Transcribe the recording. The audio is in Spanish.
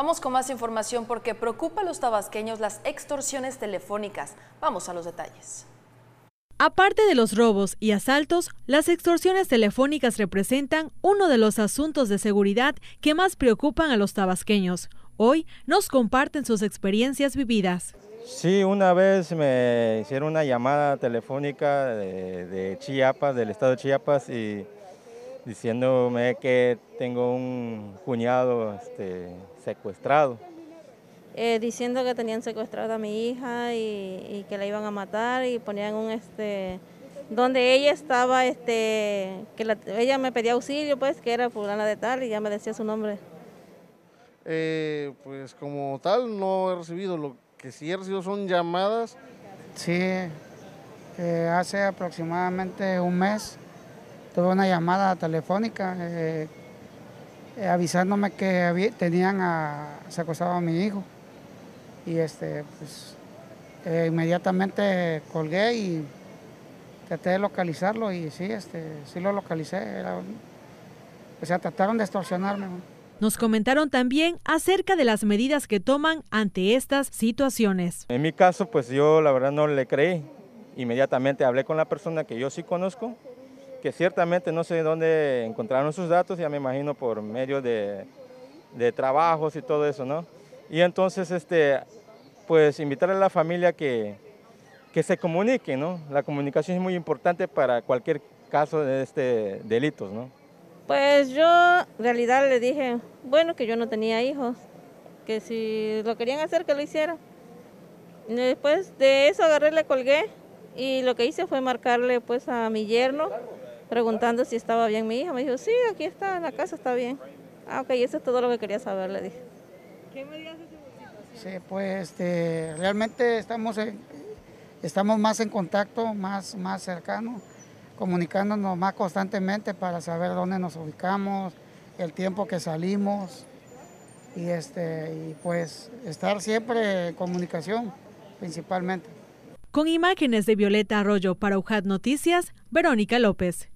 Vamos con más información porque preocupa a los tabasqueños las extorsiones telefónicas. Vamos a los detalles. Aparte de los robos y asaltos, las extorsiones telefónicas representan uno de los asuntos de seguridad que más preocupan a los tabasqueños. Hoy nos comparten sus experiencias vividas. Sí, una vez me hicieron una llamada telefónica de Chiapas, del estado de Chiapas, y diciéndome que tengo un cuñado secuestrado. Diciendo que tenían secuestrada a mi hija y que la iban a matar y ponían donde ella estaba, ella me pedía auxilio, pues, que era fulana de tal, y ya me decía su nombre. Pues como tal no he recibido, lo que sí he recibido son llamadas. Sí, hace aproximadamente un mes tuve una llamada telefónica avisándome que tenían secuestrado a mi hijo. Y pues, inmediatamente colgué y traté de localizarlo y sí, sí lo localicé. O sea, trataron de extorsionarme. Nos comentaron también acerca de las medidas que toman ante estas situaciones. En mi caso, pues yo la verdad no le creí. Inmediatamente hablé con la persona que yo sí conozco, que ciertamente no sé dónde encontraron sus datos, ya me imagino por medio de trabajos y todo eso, ¿no? Y entonces, pues invitarle a la familia que se comunique, ¿no? La comunicación es muy importante para cualquier caso de delitos, ¿no? Pues yo en realidad le dije, bueno, que yo no tenía hijos, que si lo querían hacer, que lo hicieran. Después de eso agarré, le colgué y lo que hice fue marcarle pues a mi yerno, preguntando si estaba bien mi hija. Me dijo, sí, aquí está, en la casa está bien. Ah, ok, eso es todo lo que quería saber, le dije. ¿Qué medidas hace? Sí, pues realmente estamos más en contacto, más cercanos, comunicándonos más constantemente para saber dónde nos ubicamos, el tiempo que salimos y pues estar siempre en comunicación principalmente. Con imágenes de Violeta Arroyo para UJAT Noticias, Verónica López.